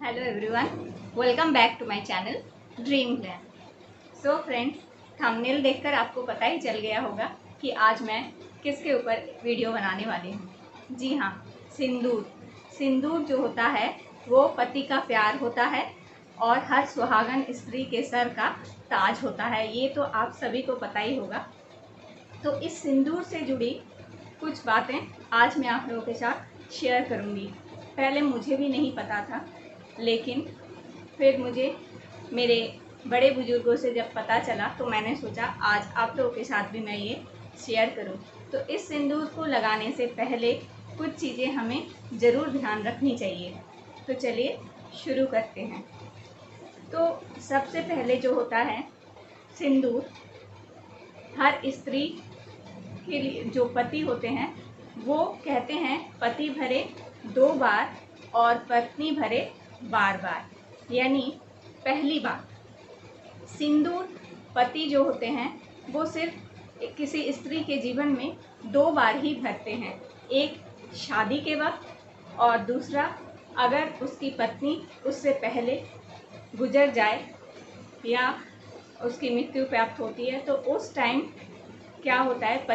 Hello everyone, welcome back to my channel Dream Plan. So friends, thumbnail देखकर आपको पता ही चल गया होगा कि आज मैं किसके ऊपर वीडियो बनाने वाली हूँ। जी हाँ, सिंदूर। सिंदूर जो होता है वो पति का प्यार होता है और हर सुहागन स्त्री के सर का ताज होता है। ये तो आप सभी को पता ही होगा। तो इस सिंदूर से जुड़ी कुछ बातें आज मैं आप लोगों के साथ शेयर करूँगी। पहले मुझे भी नहीं पता था, लेकिन फिर मुझे मेरे बड़े बुजुर्गों से जब पता चला तो मैंने सोचा आज आप लोगों के साथ भी मैं ये शेयर करूं। तो इस सिंदूर को लगाने से पहले कुछ चीज़ें हमें ज़रूर ध्यान रखनी चाहिए। तो चलिए शुरू करते हैं। तो सबसे पहले जो होता है सिंदूर, हर स्त्री के लिए जो पति होते हैं वो कहते हैं पति भरे 2 बार और पत्नी भरे बार बार। यानी पहली बात, सिंदूर पति जो होते हैं वो सिर्फ किसी स्त्री के जीवन में 2 बार ही भरते हैं। एक शादी के वक्त और दूसरा अगर उसकी पत्नी उससे पहले गुजर जाए या उसकी मृत्यु प्राप्त होती है तो उस टाइम क्या होता है,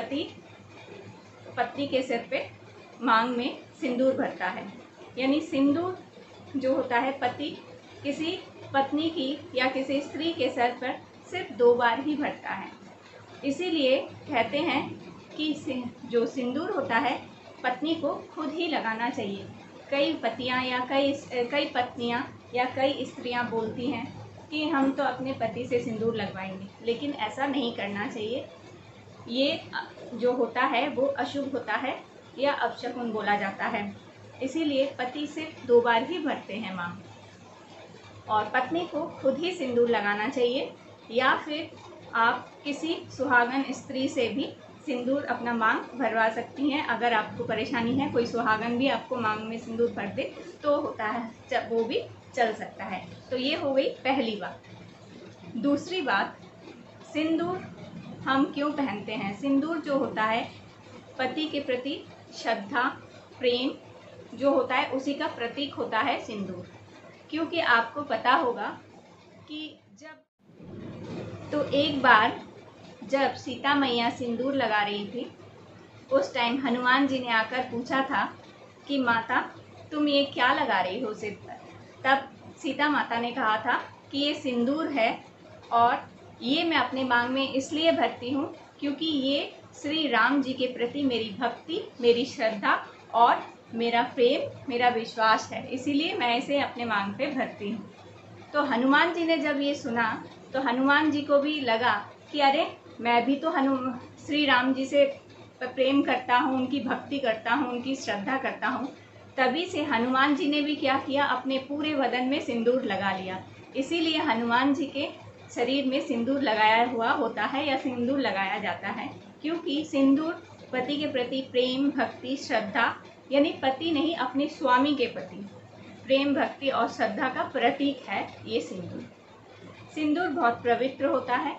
पति के सिर पे मांग में सिंदूर भरता है। यानी सिंदूर जो होता है पति किसी पत्नी की या किसी स्त्री के सर पर सिर्फ 2 बार ही भरता है। इसीलिए कहते हैं कि जो सिंदूर होता है पत्नी को खुद ही लगाना चाहिए। कई पतियां या कई पत्नियां या कई स्त्रियां बोलती हैं कि हम तो अपने पति से सिंदूर लगवाएंगे, लेकिन ऐसा नहीं करना चाहिए। ये जो होता है वो अशुभ होता है या अपशकुन बोला जाता है। इसीलिए पति सिर्फ 2 बार ही भरते हैं मांग, और पत्नी को खुद ही सिंदूर लगाना चाहिए। या फिर आप किसी सुहागन स्त्री से भी सिंदूर अपना मांग भरवा सकती हैं। अगर आपको परेशानी है, कोई सुहागन भी आपको मांग में सिंदूर भर दे तो होता है, जब वो भी चल सकता है। तो ये हो गई पहली बात। दूसरी बात, सिंदूर हम क्यों पहनते हैं। सिंदूर जो होता है पति के प्रति श्रद्धा, प्रेम जो होता है उसी का प्रतीक होता है सिंदूर। क्योंकि आपको पता होगा कि एक बार जब सीता मैया सिंदूर लगा रही थी उस टाइम हनुमान जी ने आकर पूछा था कि माता तुम ये क्या लगा रही हो सिर पर। तब सीता माता ने कहा था कि ये सिंदूर है और ये मैं अपने मांग में इसलिए भरती हूँ क्योंकि ये श्री राम जी के प्रति मेरी भक्ति, मेरी श्रद्धा और मेरा प्रेम, मेरा विश्वास है, इसीलिए मैं इसे अपने मांग पे भरती हूँ। तो हनुमान जी ने जब ये सुना तो हनुमान जी को भी लगा कि अरे मैं भी तो श्री राम जी से प्रेम करता हूँ, उनकी भक्ति करता हूँ, उनकी श्रद्धा करता हूँ। तभी से हनुमान जी ने भी क्या किया, अपने पूरे बदन में सिंदूर लगा लिया। इसीलिए हनुमान जी के शरीर में सिंदूर लगाया हुआ होता है या सिंदूर लगाया जाता है, क्योंकि सिंदूर पति के प्रति प्रेम, भक्ति, श्रद्धा, यानी पति नहीं अपने स्वामी के प्रति प्रेम, भक्ति और श्रद्धा का प्रतीक है ये सिंदूर। सिंदूर बहुत पवित्र होता है।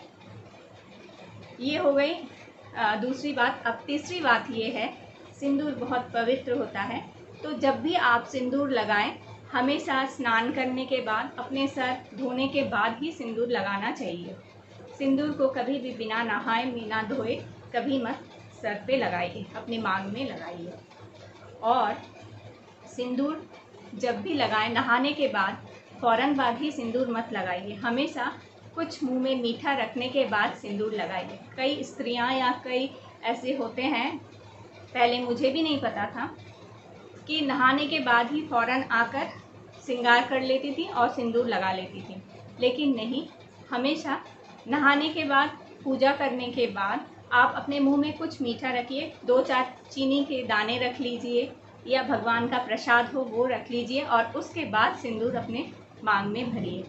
ये हो गई दूसरी बात। अब तीसरी बात ये है, सिंदूर बहुत पवित्र होता है तो जब भी आप सिंदूर लगाएं हमेशा स्नान करने के बाद, अपने सर धोने के बाद ही सिंदूर लगाना चाहिए। सिंदूर को कभी भी बिना नहाए बिना धोए कभी मत सर पे लगाइए, अपनी मांग में लगाइए। और सिंदूर जब भी लगाएं नहाने के बाद फ़ौरन बाद ही सिंदूर मत लगाइए। हमेशा कुछ मुंह में मीठा रखने के बाद सिंदूर लगाइए। कई स्त्रियां या कई ऐसे होते हैं, पहले मुझे भी नहीं पता था, कि नहाने के बाद ही फ़ौरन आकर श्रृंगार कर लेती थी और सिंदूर लगा लेती थी। लेकिन नहीं, हमेशा नहाने के बाद, पूजा करने के बाद आप अपने मुंह में कुछ मीठा रखिए। 2-4 चीनी के दाने रख लीजिए या भगवान का प्रसाद हो वो रख लीजिए और उसके बाद सिंदूर अपने मांग में भरिए।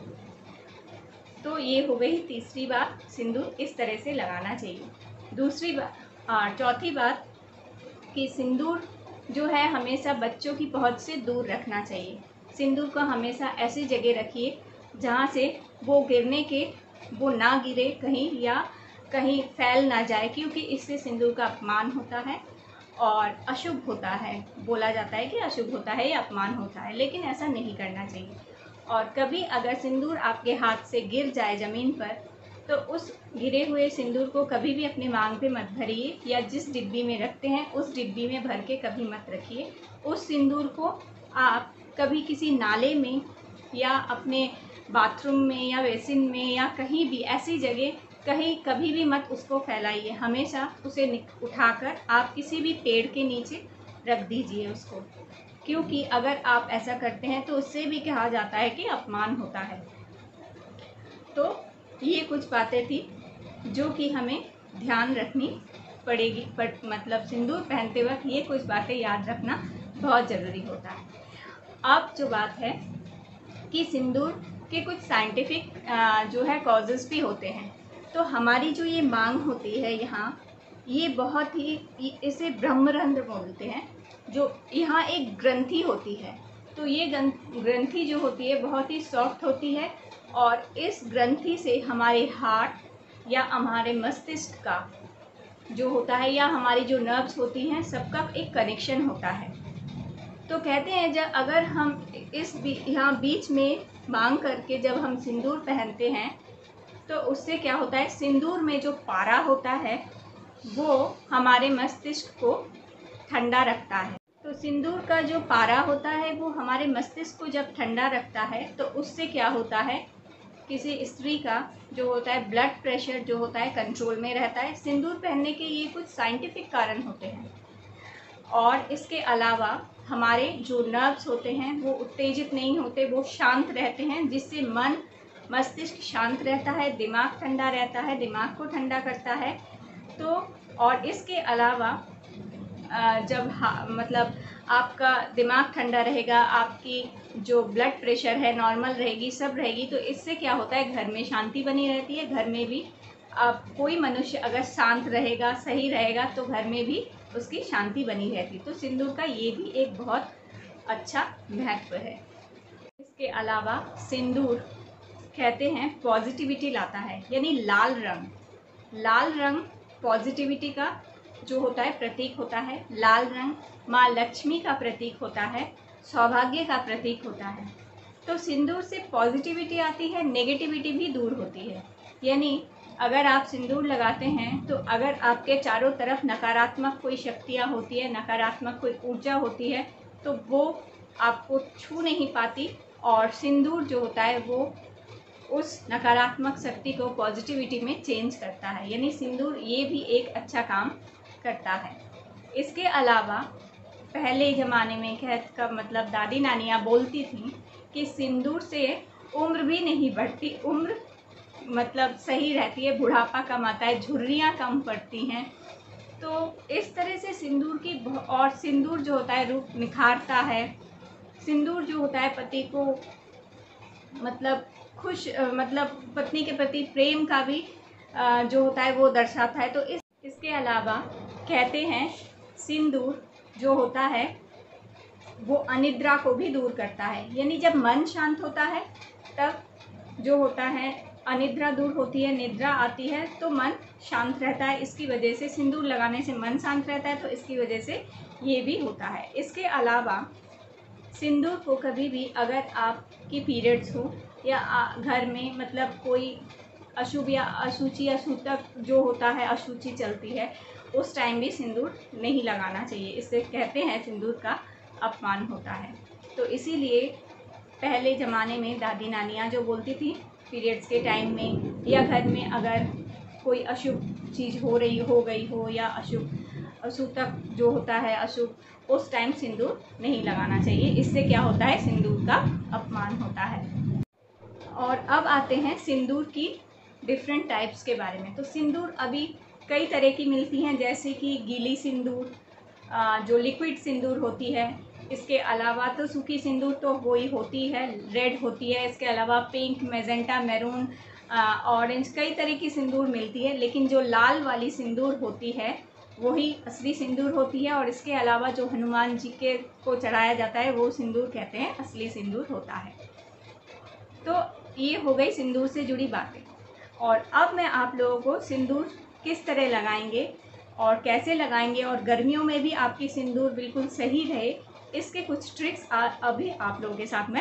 तो ये हो गई तीसरी बात, सिंदूर इस तरह से लगाना चाहिए। चौथी बात कि सिंदूर जो है हमेशा बच्चों की पहुंच से दूर रखना चाहिए। सिंदूर को हमेशा ऐसी जगह रखिए जहां से वो ना गिरे कहीं या कहीं फैल ना जाए, क्योंकि इससे सिंदूर का अपमान होता है और अशुभ होता है। बोला जाता है कि अशुभ होता है या अपमान होता है, लेकिन ऐसा नहीं करना चाहिए। और कभी अगर सिंदूर आपके हाथ से गिर जाए ज़मीन पर, तो उस गिरे हुए सिंदूर को कभी भी अपने मांग पे मत भरिए, या जिस डिब्बी में रखते हैं उस डिब्बी में भर के कभी मत रखिए। उस सिंदूर को आप कभी किसी नाले में या अपने बाथरूम में या बेसिन में या कहीं भी ऐसी जगह कहीं कभी भी मत उसको फैलाइए। हमेशा उसे उठाकर आप किसी भी पेड़ के नीचे रख दीजिए उसको, क्योंकि अगर आप ऐसा करते हैं तो उससे भी कहा जाता है कि अपमान होता है। तो ये कुछ बातें थी जो कि हमें ध्यान रखनी पड़ेगी, मतलब सिंदूर पहनते वक्त ये कुछ बातें याद रखना बहुत ज़रूरी होता है। अब जो बात है कि सिंदूर के कुछ साइंटिफिक जो है कॉजेज़ भी होते हैं। तो हमारी जो ये मांग होती है यहाँ, ये बहुत ही, इसे ब्रह्मरंध्र बोलते हैं, जो यहाँ एक ग्रंथि होती है। तो ये ग्रंथि जो होती है बहुत ही सॉफ्ट होती है, और इस ग्रंथि से हमारे हार्ट या हमारे मस्तिष्क का जो होता है या हमारी जो नर्व्स होती हैं सबका एक कनेक्शन होता है। तो कहते हैं जब अगर हम यहाँ बीच में मांग करके जब हम सिंदूर पहनते हैं तो उससे क्या होता है, सिंदूर में जो पारा होता है वो हमारे मस्तिष्क को ठंडा रखता है। तो सिंदूर का जो पारा होता है वो हमारे मस्तिष्क को जब ठंडा रखता है तो उससे क्या होता है, किसी स्त्री का जो होता है ब्लड प्रेशर जो होता है कंट्रोल में रहता है। सिंदूर पहनने के ये कुछ साइंटिफिक कारण होते हैं। और इसके अलावा हमारे जो नर्व्स होते हैं वो उत्तेजित नहीं होते, वो शांत रहते हैं, जिससे मन मस्तिष्क शांत रहता है, दिमाग ठंडा रहता है, दिमाग को ठंडा करता है। तो और इसके अलावा जब मतलब आपका दिमाग ठंडा रहेगा, आपकी जो ब्लड प्रेशर है नॉर्मल रहेगी, सब रहेगी, तो इससे क्या होता है, घर में शांति बनी रहती है। घर में भी आप कोई मनुष्य अगर शांत रहेगा, सही रहेगा, तो घर में भी उसकी शांति बनी रहती। तो सिंदूर का ये भी एक बहुत अच्छा महत्व है। इसके अलावा सिंदूर कहते हैं पॉजिटिविटी लाता है, यानी लाल रंग पॉजिटिविटी का जो होता है प्रतीक होता है। लाल रंग माँ लक्ष्मी का प्रतीक होता है, सौभाग्य का प्रतीक होता है। तो सिंदूर से पॉजिटिविटी आती है, नेगेटिविटी भी दूर होती है। यानी अगर आप सिंदूर लगाते हैं तो अगर आपके चारों तरफ नकारात्मक कोई शक्तियाँ होती है, नकारात्मक कोई ऊर्जा होती है, तो वो आपको छू नहीं पाती, और सिंदूर जो होता है वो उस नकारात्मक शक्ति को पॉजिटिविटी में चेंज करता है। यानी सिंदूर ये भी एक अच्छा काम करता है। इसके अलावा पहले ज़माने में मतलब दादी नानियाँ बोलती थीं कि सिंदूर से उम्र भी नहीं बढ़ती, उम्र मतलब सही रहती है, बुढ़ापा कम आता है, झुर्रियाँ कम पड़ती हैं। तो इस तरह से सिंदूर की, और सिंदूर जो होता है रूप निखारता है। सिंदूर जो होता है पति को मतलब मतलब पत्नी के प्रति प्रेम का भी जो होता है वो दर्शाता है। तो इसके अलावा कहते हैं सिंदूर जो होता है वो अनिद्रा को भी दूर करता है। यानी जब मन शांत होता है तब जो होता है अनिद्रा दूर होती है, निद्रा आती है, तो मन शांत रहता है। इसकी वजह से सिंदूर लगाने से मन शांत रहता है, तो इसकी वजह से ये भी होता है। इसके अलावा सिंदूर को कभी भी अगर आपकी पीरियड्स हो या घर में मतलब कोई अशुभ या अशुचि अशुतक जो होता है, अशुचि चलती है, उस टाइम भी सिंदूर नहीं लगाना चाहिए। इससे कहते हैं सिंदूर का अपमान होता है। तो इसीलिए पहले ज़माने में दादी नानियाँ जो बोलती थी पीरियड्स के टाइम में, या घर में अगर कोई अशुभ चीज़ हो गई हो या अशुतक जो होता है अशुभ, उस टाइम सिंदूर नहीं लगाना चाहिए। इससे क्या होता है, सिंदूर का अपमान होता है। और अब आते हैं सिंदूर की डिफरेंट टाइप्स के बारे में। तो सिंदूर अभी कई तरह की मिलती हैं, जैसे कि गीली सिंदूर जो लिक्विड सिंदूर होती है। इसके अलावा तो सूखी सिंदूर तो वही होती है, रेड होती है। इसके अलावा पिंक, मैजेंटा, मैरून, ऑरेंज, कई तरह की सिंदूर मिलती है। लेकिन जो लाल वाली सिंदूर होती है वही असली सिंदूर होती है। और इसके अलावा जो हनुमान जी को चढ़ाया जाता है वो सिंदूर कहते हैं असली सिंदूर होता है। तो ये हो गई सिंदूर से जुड़ी बातें। और अब मैं आप लोगों को सिंदूर किस तरह लगाएंगे और कैसे लगाएंगे, और गर्मियों में भी आपकी सिंदूर बिल्कुल सही रहे, इसके कुछ ट्रिक्स अभी आप लोगों के साथ मैं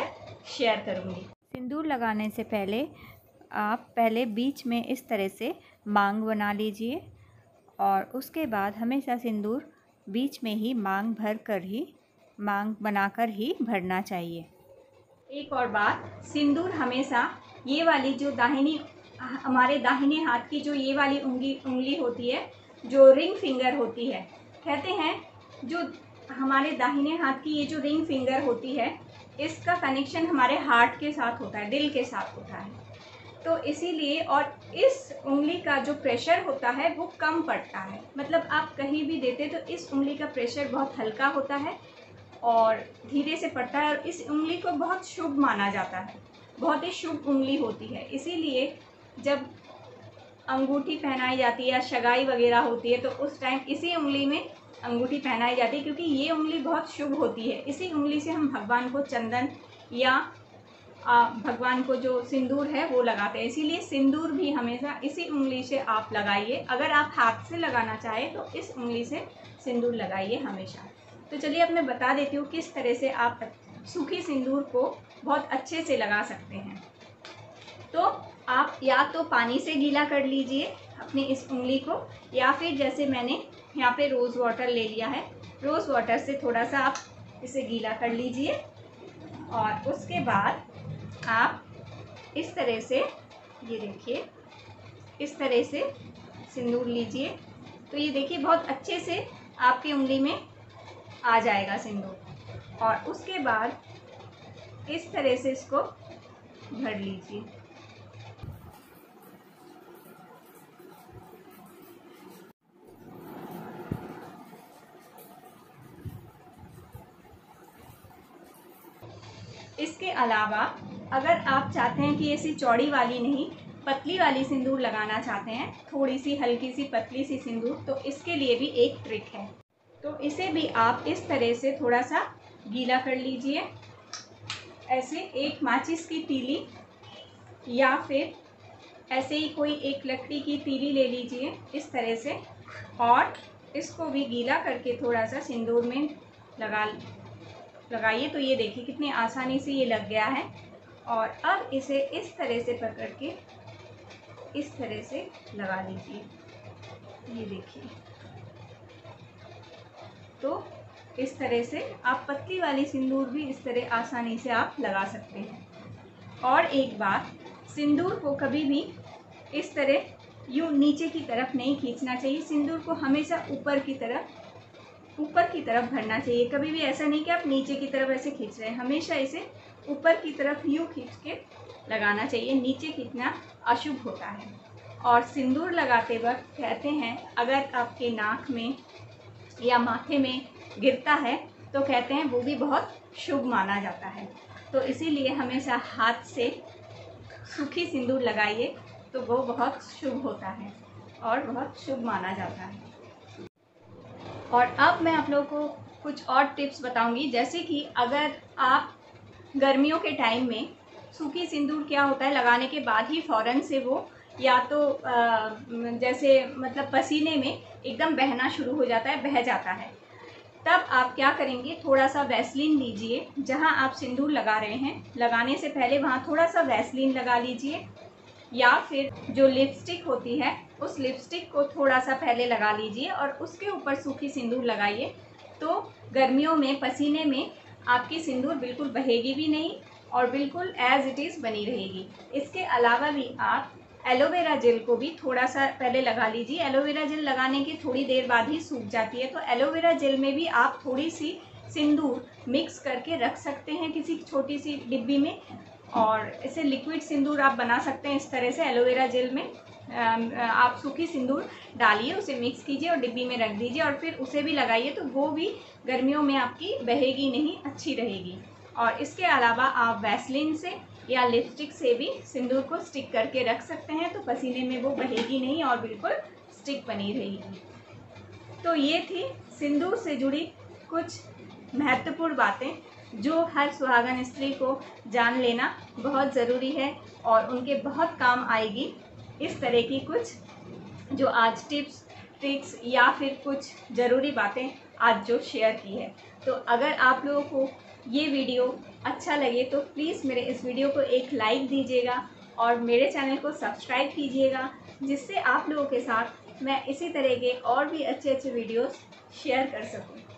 शेयर करूँगी। सिंदूर लगाने से पहले आप पहले बीच में इस तरह से मांग बना लीजिए और उसके बाद हमेशा सिंदूर बीच में ही मांग बनाकर ही भरना चाहिए। एक और बात, सिंदूर हमेशा ये वाली जो हमारे दाहिने हाथ की जो ये वाली उंगली होती है, जो रिंग फिंगर होती है, कहते हैं जो हमारे दाहिने हाथ की ये जो रिंग फिंगर होती है, इसका कनेक्शन हमारे हार्ट के साथ होता है, दिल के साथ होता है। तो इसीलिए, और इस उंगली का जो प्रेशर होता है वो कम पड़ता है, मतलब आप कहीं भी देते तो इस उंगली का प्रेशर बहुत हल्का होता है और धीरे से पड़ता है, और इस उंगली को बहुत शुभ माना जाता है, बहुत ही शुभ उंगली होती है। इसीलिए जब अंगूठी पहनाई जाती है या सगाई वगैरह होती है तो उस टाइम इसी उंगली में अंगूठी पहनाई जाती है, क्योंकि ये उंगली बहुत शुभ होती है। इसी उंगली से हम भगवान को चंदन या भगवान को जो सिंदूर है वो लगाते हैं। इसीलिए सिंदूर भी हमेशा इसी उंगली से आप लगाइए। अगर आप हाथ से लगाना चाहें तो इस उंगली से सिंदूर लगाइए हमेशा। तो चलिए अब मैं बता देती हूँ किस तरह से आप सूखी सिंदूर को बहुत अच्छे से लगा सकते हैं। तो आप या तो पानी से गीला कर लीजिए अपनी इस उंगली को, या फिर जैसे मैंने यहाँ पे रोज़ वाटर ले लिया है, रोज़ वाटर से थोड़ा सा आप इसे गीला कर लीजिए और उसके बाद आप इस तरह से, ये देखिए, इस तरह से सिंदूर लीजिए। तो ये देखिए बहुत अच्छे से आपकी उंगली में आ जाएगा सिंदूर, और उसके बाद इस तरह से इसको भर लीजिए। इसके अलावा अगर आप चाहते हैं कि ऐसी चौड़ी वाली नहीं, पतली वाली सिंदूर लगाना चाहते हैं, थोड़ी सी हल्की सी पतली सी सिंदूर, तो इसके लिए भी एक ट्रिक है। तो इसे भी आप इस तरह से थोड़ा सा गीला कर लीजिए, ऐसे एक माचिस की तीली या फिर ऐसे ही कोई एक लकड़ी की तीली ले लीजिए इस तरह से, और इसको भी गीला करके थोड़ा सा सिंदूर में लगाइए। तो ये देखिए कितनी आसानी से ये लग गया है। और अब इसे इस तरह से पकड़ के इस तरह से लगा लीजिए, ये देखिए। तो इस तरह से आप पतली वाली सिंदूर भी इस तरह आसानी से आप लगा सकते हैं। और एक बात, सिंदूर को कभी भी इस तरह यूँ नीचे की तरफ नहीं खींचना चाहिए। सिंदूर को हमेशा ऊपर की तरफ भरना चाहिए। कभी भी ऐसा नहीं कि आप नीचे की तरफ ऐसे खींच रहे हैं, हमेशा इसे ऊपर की तरफ यूँ खींच के लगाना चाहिए। नीचे खींचना अशुभ होता है। और सिंदूर लगाते वक्त कहते हैं अगर आपके नाक में या माथे में गिरता है तो कहते हैं वो भी बहुत शुभ माना जाता है। तो इसीलिए हमेशा हाथ से सूखी सिंदूर लगाइए, तो वो बहुत शुभ होता है और बहुत शुभ माना जाता है। और अब मैं आप लोगों को कुछ और टिप्स बताऊंगी, जैसे कि अगर आप गर्मियों के टाइम में सूखी सिंदूर क्या होता है, लगाने के बाद ही फ़ौरन से वो या तो जैसे मतलब पसीने में एकदम बहना शुरू हो जाता है, बह जाता है। तब आप क्या करेंगे, थोड़ा सा वैसलीन लीजिए, जहां आप सिंदूर लगा रहे हैं लगाने से पहले वहां थोड़ा सा वैसलीन लगा लीजिए, या फिर जो लिपस्टिक होती है उस लिपस्टिक को थोड़ा सा पहले लगा लीजिए और उसके ऊपर सूखी सिंदूर लगाइए। तो गर्मियों में पसीने में आपकी सिंदूर बिल्कुल बहेगी भी नहीं और बिल्कुल एज इट इज़ बनी रहेगी। इसके अलावा भी आप एलोवेरा जेल को भी थोड़ा सा पहले लगा लीजिए। एलोवेरा जेल लगाने की थोड़ी देर बाद ही सूख जाती है, तो एलोवेरा जेल में भी आप थोड़ी सी सिंदूर मिक्स करके रख सकते हैं किसी छोटी सी डिब्बी में, और इसे लिक्विड सिंदूर आप बना सकते हैं इस तरह से। एलोवेरा जेल में आप सूखी सिंदूर डालिए, उसे मिक्स कीजिए और डिब्बी में रख दीजिए और फिर उसे भी लगाइए, तो वो भी गर्मियों में आपकी बहेगी नहीं, अच्छी रहेगी। और इसके अलावा आप वैसलीन से या लिपस्टिक से भी सिंदूर को स्टिक करके रख सकते हैं, तो पसीने में वो बहेगी नहीं और बिल्कुल स्टिक बनी रहेगी। तो ये थी सिंदूर से जुड़ी कुछ महत्वपूर्ण बातें जो हर सुहागन स्त्री को जान लेना बहुत ज़रूरी है और उनके बहुत काम आएगी। इस तरह की कुछ जो आज टिप्स ट्रिक्स या फिर कुछ ज़रूरी बातें आज जो शेयर की है। तो अगर आप लोगों को ये वीडियो अच्छा लगे तो प्लीज़ मेरे इस वीडियो को एक लाइक दीजिएगा और मेरे चैनल को सब्सक्राइब कीजिएगा, जिससे आप लोगों के साथ मैं इसी तरह के और भी अच्छे अच्छे वीडियोस शेयर कर सकूं।